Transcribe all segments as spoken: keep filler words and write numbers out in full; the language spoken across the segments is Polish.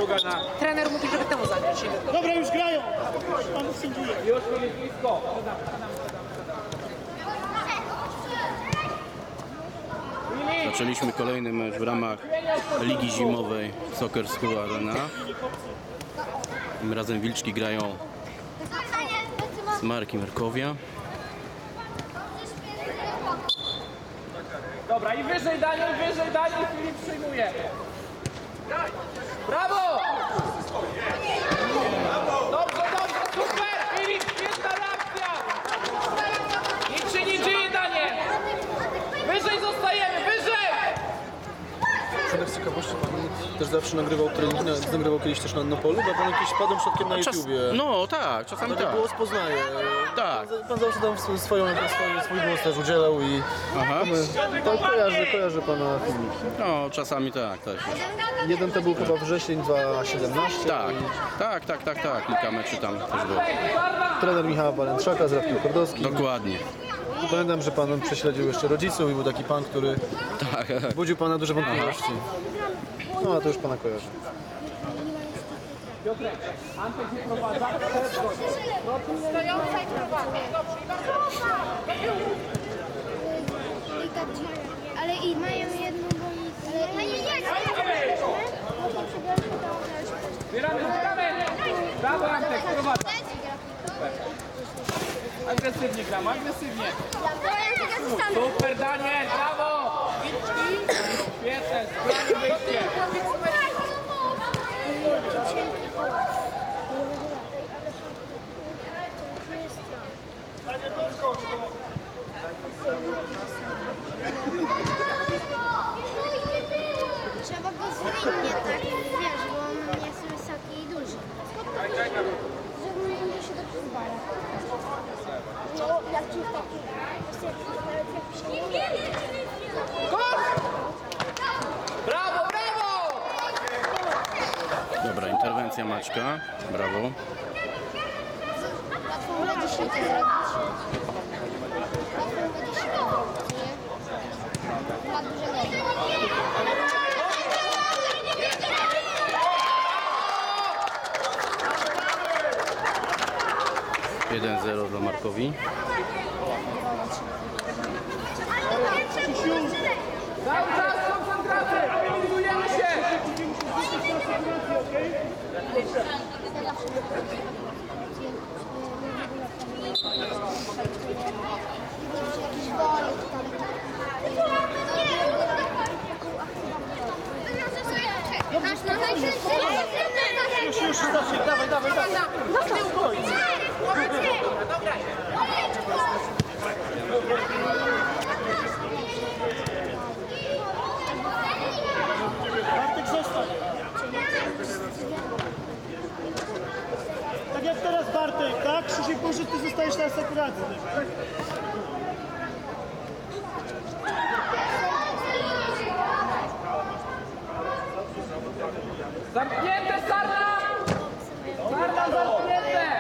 druga na... Trener mówi, żeby temu zagrać. Dobra, już grają. Pan sędziuje. Już jest blisko. Zaczęliśmy kolejny mecz w ramach Ligi Zimowej Soccer School Arena. Tym razem Wilczki grają z Marki Markowia. Dobra, i wyżej Daniel, wyżej Daniel, Filip przyjmuje. Brawo! Dobrze, dobrze, super! Filip, świetna reakcja! Nic się nie dzieje, Daniel! Wyżej zostajemy, wyżej! Z ciekawości pan też zawsze nagrywał trening, nagrywał kiedyś też na Nopolu, bo pan jakiś padł przodkiem na Czas, YouTubie. no tak, czasami Taki tak. głos poznaje. Tak. Pan, pan zawsze tam swoją, swój, swój głos też udzielał i Aha. to kojarzy, kojarzy pana filmiki. No czasami tak, tak. Jeden to był chyba wrzesień dwa tysiące siedemnasty. Tak, i tak, tak, tak, tak. Kilka meczy tam też było. trener Michała Balętrzaka z Radkiem Kordowskim. Dokładnie. Pamiętam, że pan prześledził jeszcze rodziców i był taki pan, który Tak. budził pana duże wątpliwości. No, a to już pana kojarzy. Stojąca i prowadza. Ale i mają jedną bonicę. Ale nie, nie, Zbieramy, zbieramy! Brawo, Antek, prowadza. Agresywnie gram, agresywnie. Super, Daniel, brawo! Wilczki, świetne, zbieramy wyjście. trzeba go zwinnie, tak, wiesz, bo on jest wysoki i duży. Żeby nie będzie się dobrze zbala. No, jak ci taki... Brawo, brawo! Dobra, interwencja Maćka. Brawo. Łatwo będzie się to zrobić. Łatwo będzie się to zrobić, nie? Ma duże nogi. jeden zero dla Markowi. Cały czas koncentracja, mobilizujemy się! Już, już, zacznie. Dawaj, dawaj, dawaj. Bartek, zostań. Tak jak teraz Bartek, tak? Krzysiek Boże, ty zostajesz na sekuracji. Zamknięte, Sarna! Sarna, zamknięte!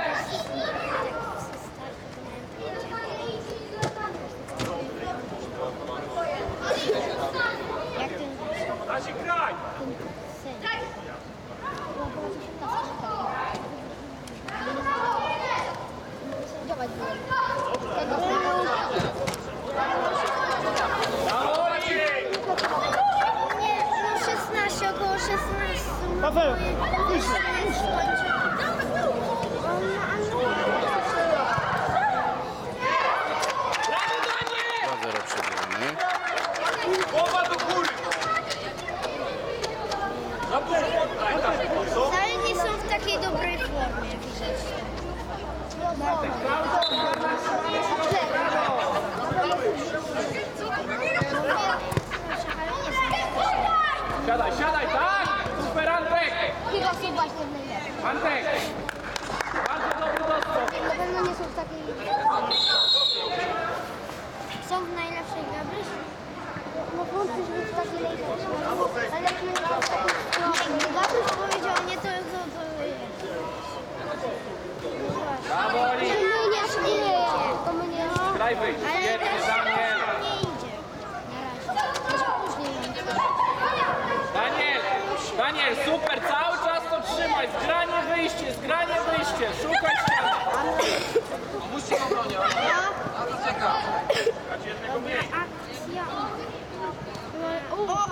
Jak ten... Nasi kraj! syn. Sędziować byłem. Nie, no szesnaście, około szesnaście. Paweł, wyżej, Brawo, Daniel! dwa zero przegrywamy. Głowa do góry! Ale nie są w takiej dobrej formie, jak widzicie. Siadaj, siadaj, tak! Super, Antek! Chyba są właśnie najlepsze. Antek! Bardzo dobry dostęp! Na pewno nie są w takiej... Są w najlepszej gabryś? No wątpię, żeby w takiej najlepszej. Ale jak nie są w takiej... No, Gabryś powiedział, nie to, to, to jest. Brawo, Oli! My nie śmieje, to my nie... Daj wyjść, Ale świetnie, też Daniel! nie idzie. Na razie. Może później. Daniel! Daniel, super, cały czas to Szukajcie, szukaj ściany. Musicie obronić. Akcja. O!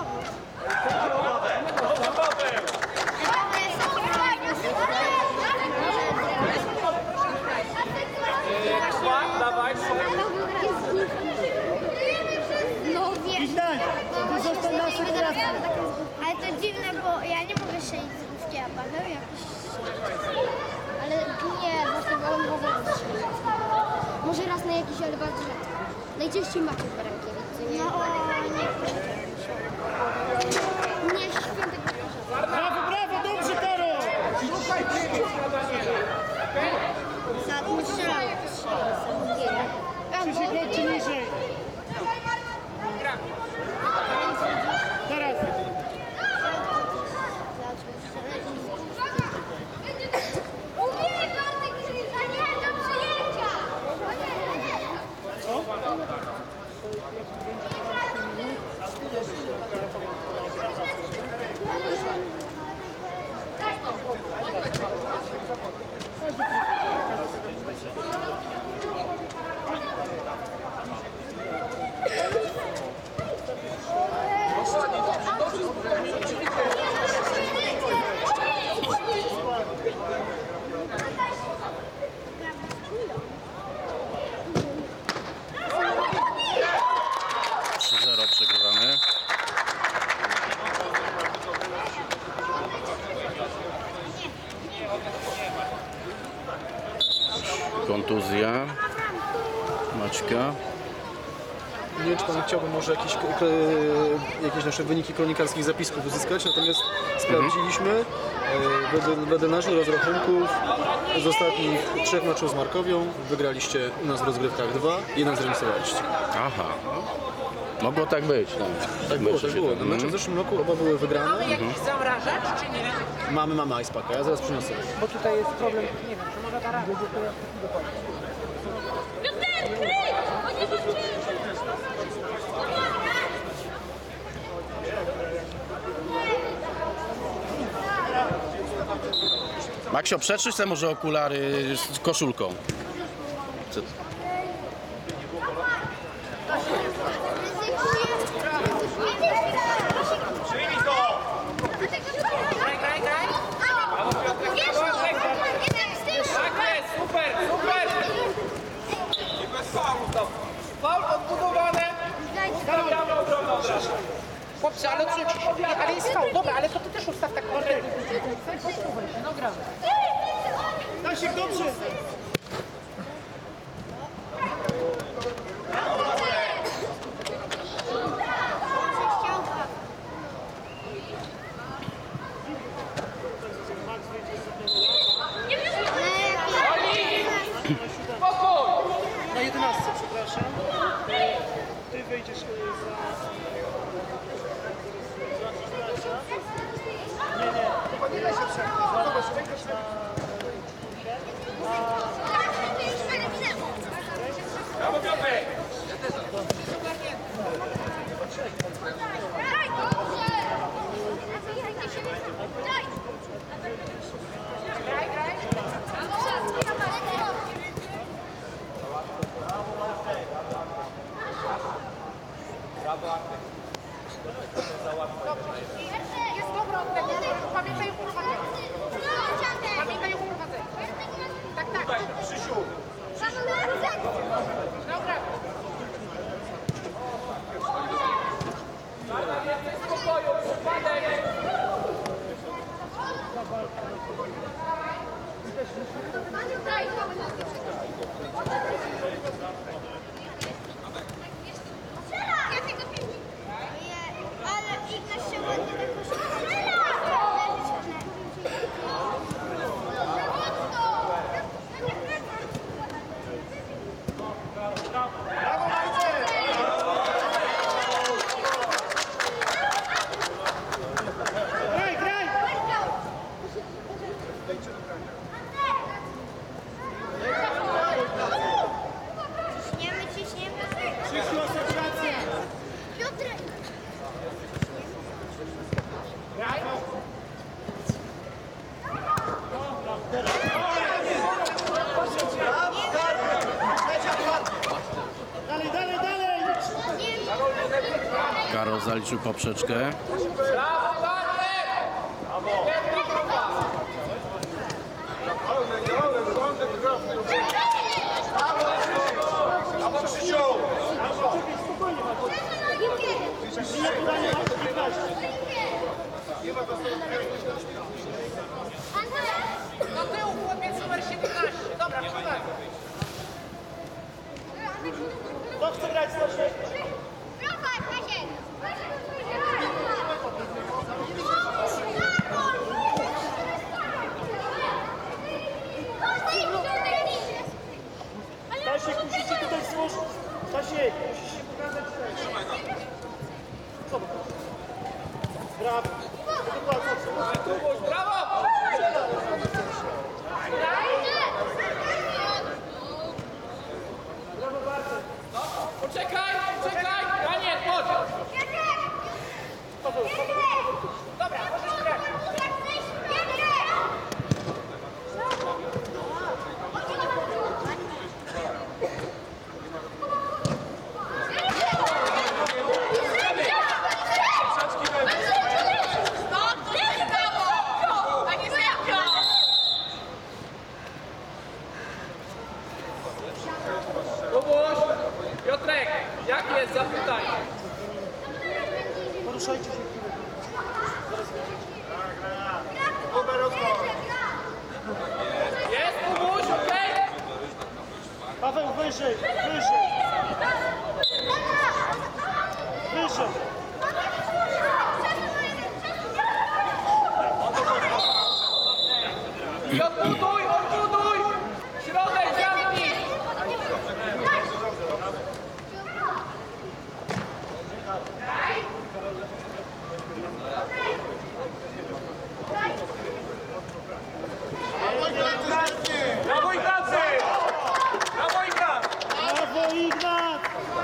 Dawaj, No wiesz. Witaj, ty zostań na sekuracji. Ale to dziwne, bo ja nie mogę strzelić z główki, a Paweł jakiś... Ale nie, właśnie wolę go strzelić. Może raz na jakiś, ale bardzo rzadko. Najczęściej macie w Barankiewicz, no, nie... Nie, świętego Brawo, brawo, dobrze, Karol! Sad mu strzelają. Krzysiek, chodźcie niżej. Teraz. Umiej Bartek, a nie do przyjęcia! trzy zero przegrywamy. Kontuzja Maćka. Nie wiem, czy pan chciałby może jakieś, k- k- jakieś nasze wyniki kronikarskich zapisków uzyskać, natomiast sprawdziliśmy e, wedle, wedle naszych rozrachunków z ostatnich trzech meczów z Markowią wygraliście u nas w rozgrywkach dwa, jeden zremisowaliście. Aha. Mogło tak być. No. Tak było, tak było. Na mecze w zeszłym roku oba były wygrane. Mamy jakiś zamrażacz, czy nie? Mamy, mamy Icepacka, ja zaraz przyniosę. Bo tutaj jest problem, nie wiem, czy może da Maksio, przetrzyj sobie może okulary z koszulką. Co? Graj, graj, graj. Tak jest, super, super. Faul odbudowane. Stawiamy obronę od razu. Chłopcy, ale co ci? Ale jest faul. Dobra, ale to ty też ustaw tak kurde. No gramy. Stasiek, dobrze. Spokój. Na jedenastce, przepraszam. Ty wyjdziesz e, za... Nie, nie, nie da się przerwać. Zobacz, wejdziesz na... Brawo, Piotrek. Jest dobra od tego. Pamiętaj o prowadzeniu. Pamiętaj o prowadzeniu. Tak, tak. Krzysiu. Dobra. Więcej spokoju, przypadek. Ale Ignaś się ładnie Graj, graj! Nie Paweł zaliczył poprzeczkę. Brawo, Bartek! Świetna próba! Do tyłu, chłopiec numer siedemnaście. Dobra, przodaj. Kto chce grać Stasiek? Stasiek, musicie tutaj złożyć. Stasiek, musisz się pokazać tutaj. Co? Brawo. Brawo! Poczekaj, poczekaj! Daniel, chodź! Dobra, możesz grać. Kubuś, Piotrek, jak jest? Zapytaj. Poruszajcie się chwilę. Jest Kubuś, okej? Paweł, wyżej, wyżej. Wyżej. I odbuduj, odbuduj! Środek, zamknij! Brawo Ignacy! Brawo Ignat! Brawo, Ignat!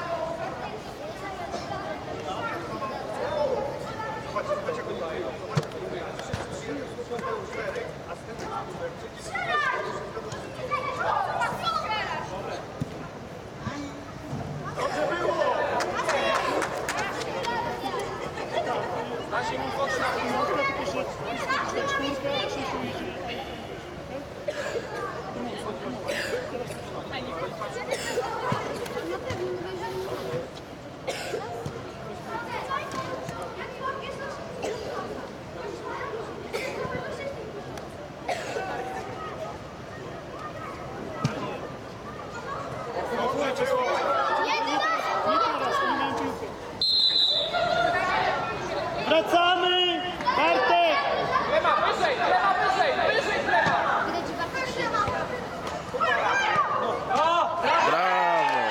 Wracamy! Bartek! Gleba, wyżej, gleba, wyżej, wyżej, gleba! Brawo!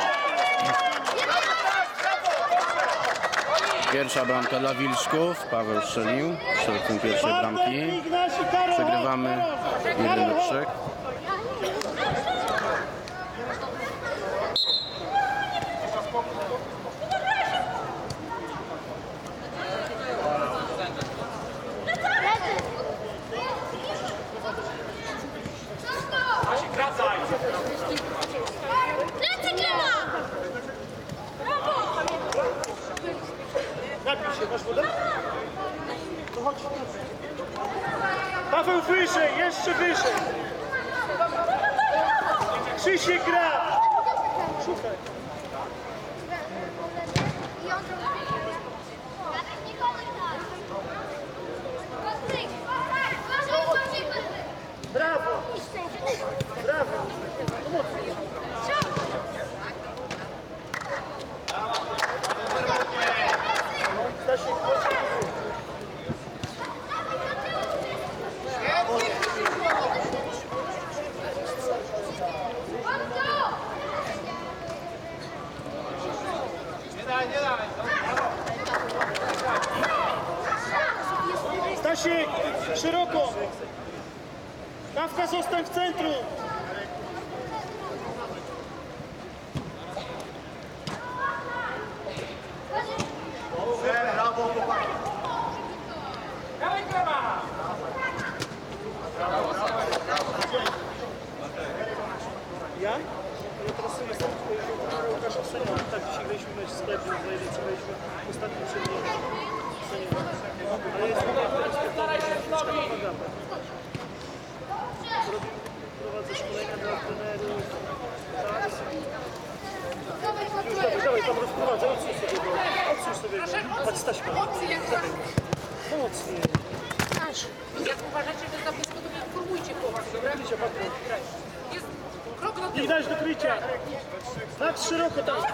Pierwsza bramka dla Wilczków. Paweł strzelił. Środkiem pierwszej Bartek, bramki. Ignacy, Karol! Przegrywamy Karol, jeden do chodź. trzech. Wracaj! Napij się, masz wodę? To chodź. Paweł, wyżej, jeszcze wyżej. Krzysiek gra. Szukaj. Brawo, brawo. Stasiek, chodź. Stasiek, szeroko. Dawka, zostań w centrum. Dawaj, gleba! Ja? Ja teraz sobie sam Łukasza Senia. Tak, dzisiaj graliśmy mecz z Klepią, najlepiej graliśmy ostatni przed nim. Chłopcy, jak tak, Mocniej. aż, jak uważacie, że za blisko, to nie informujcie chłopak, dobra? Jest krok do I tyłu. dać do krycia. Tak szeroko tam.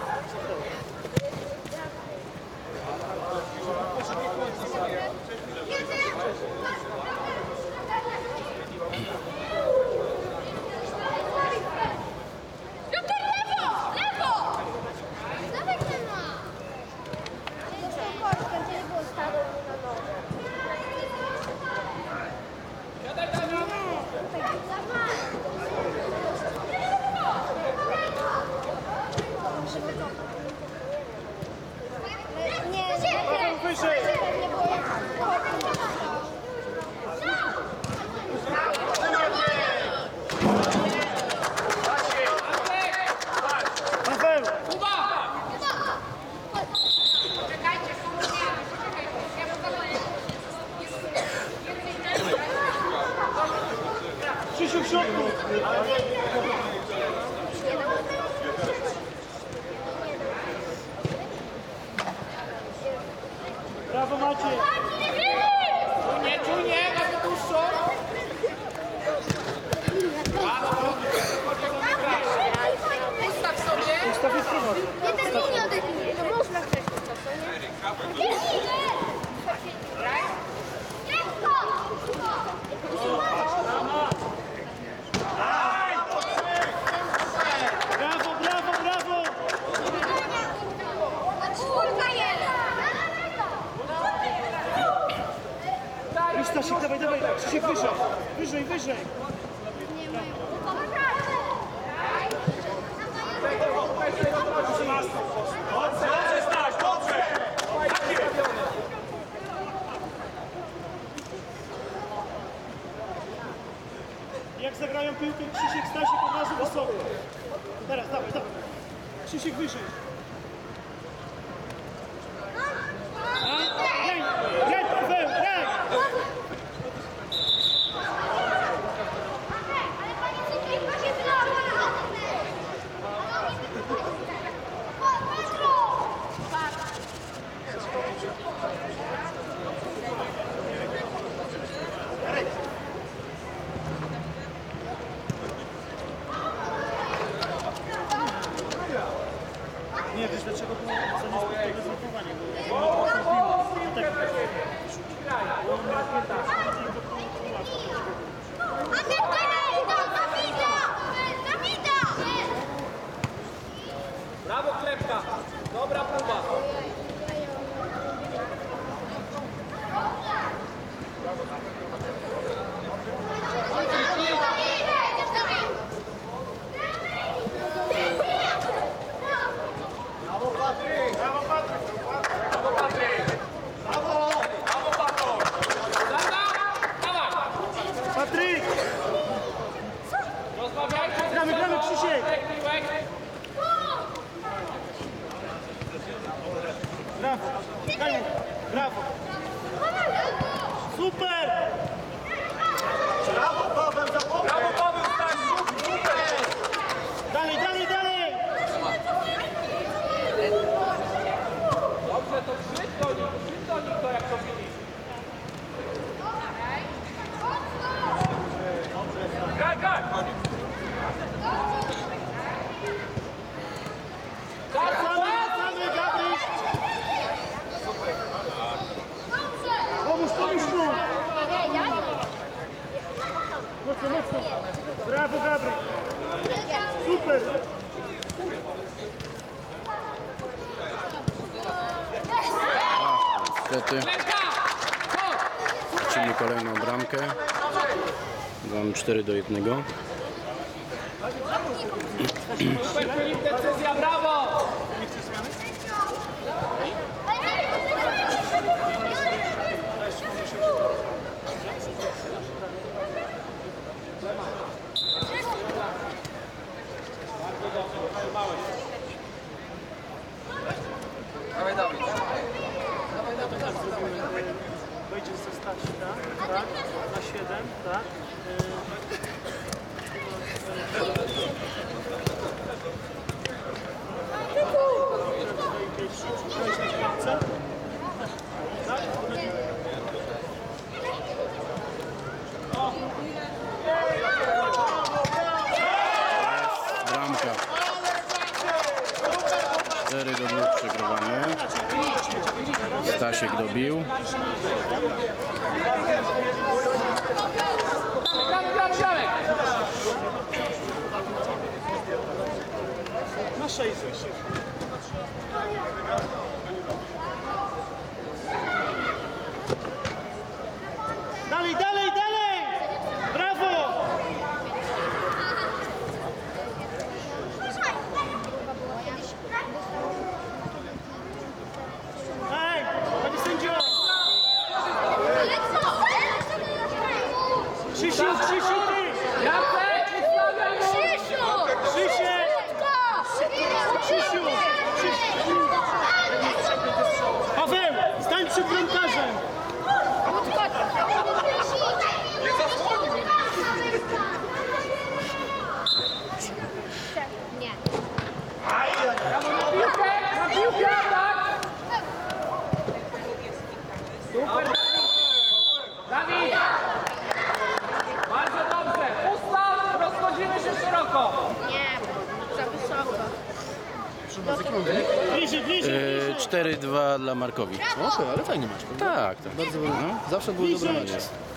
Piotr, lewo! Lewo! Dawaj ten ma! Dostał koszkę, gdzie nie było stawu na nogę. Siadaj tam, Nie, nie, Wyżej. nie było jak Paweł. Kuba! Czekajcie, spokojnie, czekajcie, ja pokazuję. Jest więcej czasu. Krzysiu w środku. Brawo Maciej. Nie, czujnie, mamy dłuższą. Ustaw sobie. Ustawię spróbować. Nie, ten nie odejdzie. To można wcześniej to, co nie? Brawo, brawo, brawo. Czwórka jest! Już Stasiek, dawaj, dawaj. Krzysiek wyżej. Wyżej, wyżej. Dobrze, Staś, dobrze! Tak jest! Jak zagrają piłkę Krzysiek, Stasiek od razu wysoko. Teraz, dawaj, dawaj. Krzysiek wyżej. Graj, graj, Paweł, graj. Ale pani Cytrynka się wylała! Petro! Nie, wiesz dlaczego było za niesportowe złapowanie? Bo to piła. Tak. On miał piętnastą, bardziej do pułapki. A ten Dawida! Dawida! Dawida! Brawo, Klepka. Dobra próba. Brawo, Patryk! Brawo, Patryk! Brawo, Patryk! Brawo! Brawo, Patryk! Dawaj. Patryk! Rozmawiajcie. Gramy, gramy, Krzysiek! Piłek. Brawo! Daniel, brawo! Super! Brawo, Paweł, Staś! Super! Dalej, dalej, dalej! Dobrze, to krzycz do nich, krzycz do nich to jak to widzisz. Graj, graj! Wracamy, wracamy, Gabryś! Pomóż, pomóż mu! Mocno, mocno! Brawo, Gabryś! Super! Niestety strzelili kolejną bramkę. Mamy cztery do jednego. Super Filip, decyzja, brawo! Dawaj, dawaj. Dawaj, dawaj, dawaj. Wejdzie ze Stasika, tak? Na siedem, tak? Yy... do dwóch przegrywamy. Stasiek dobił. Gramy, gramy, gramy! Na sześć. Dalej, dalej, dalej! Brawo! Ej, panie sędzio! Krzysiu, Krzysiu, ty! Jacek, ustawiaj mu! Krzysiek! Krzysiu! Krzysiu! Paweł, stań przed bramkarzem! Nie. Na piłkę, na piłkę, tak! Super, Dawid! Bardzo dobrze! Ustaw, rozchodzimy się szeroko! Nie, za wysoko. Bliżej, bliżej! Yy, cztery dwa dla Markowi. Okej, ale fajny mecz, prawda? Tak, tak. Bardzo, No. zawsze były dobre mecze.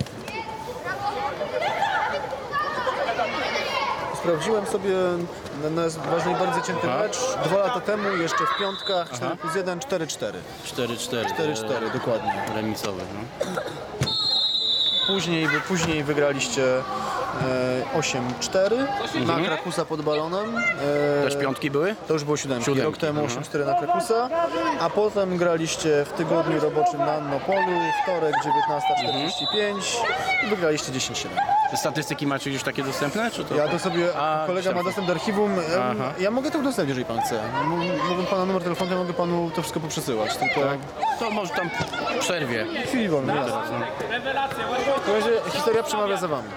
Sprawdziłem sobie na nas najbardziej cięty Aha. mecz dwa lata temu, jeszcze w piątkach, cztery plus jeden, cztery cztery. cztery cztery. cztery cztery, dokładnie. Remisowy, no. Później, później wygraliście e, osiem cztery na Krakusa pod balonem. E, Też piątki były? To już było siódemki. Siódemki, Rok temu aha. osiem cztery na Krakusa, a potem graliście w tygodniu roboczym na Annopolu, wtorek dziewiętnasta czterdzieści pięć i wygraliście dziesięć siedem. Te statystyki macie już takie dostępne? Czy to... Ja to sobie, A, kolega ma myślałem. dostęp do archiwum, em, Aha. ja mogę to udostępnić, jeżeli pan chce. M- Mogę pana numer telefonu, ja mogę panu to wszystko poprzesyłać, tylko To może tam w przerwie. w chwili wolnej. jasne. Rewelacja, W każdym razie historia przemawia za wami.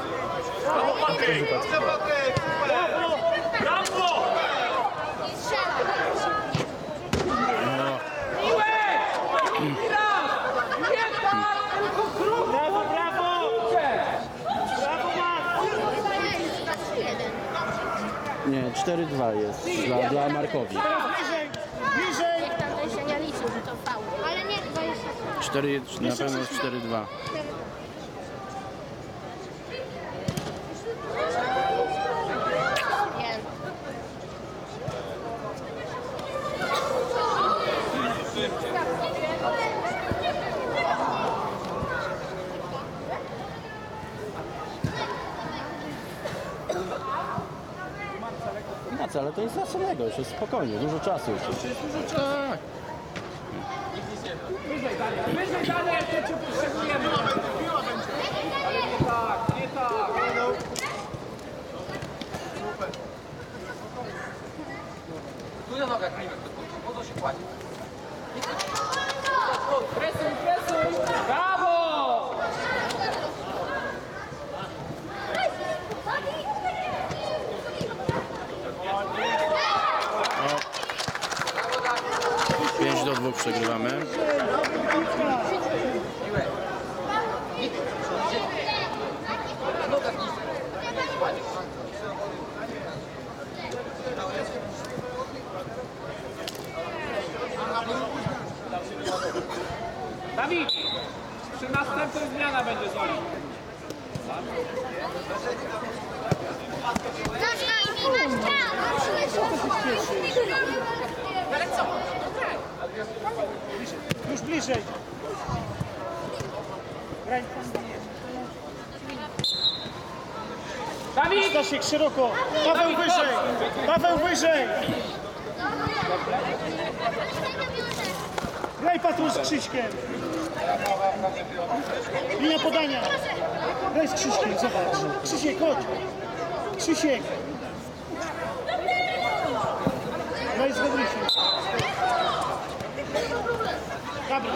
Brawo, brawo! Brawo, Mark! Nie, cztery dwa jest dla, dla Markowi. Bliżej, bliżej! Tamten się nie liczył, że to faul. Ale nie, dwadzieścia. cztery, na pewno jest cztery dwa. Nie. Ignacy, ale to jest za samego, jeszcze spokojnie, dużo czasu jeszcze. Dużo tak. wyżej dalej, wyżej dalej, jeszcze cię potrzebujemy! Ale nie tak, nie tak! Tu na nogach, po co się kładzie? Presuj, presuj! Brawo! pięć do dwóch przegrywamy. Dawid! Przy następnej zmiana będzie z Oli. Ale co? Już bliżej! Graj. Dawid! Stasiek, szeroko! Paweł wyżej! Paweł wyżej! Graj Patruś z Krzyśkiem! Linia podania! Graj z Krzyśkiem, zobacz! Krzysiek, chodź! Krzysiek! Graj z Wedrysiem! Dobra!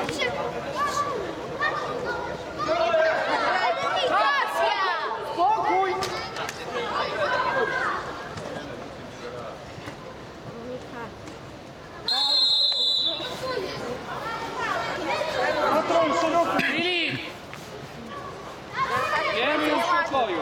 Spokój! Patron, szeroko! Filip! Jest w pokoju.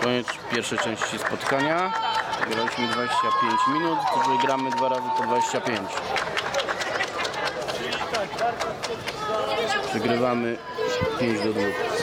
Koniec pierwszej części spotkania. Graliśmy dwadzieścia pięć minut, tutaj gramy dwa razy po dwadzieścia pięć. Przegrywamy pięć do dwóch.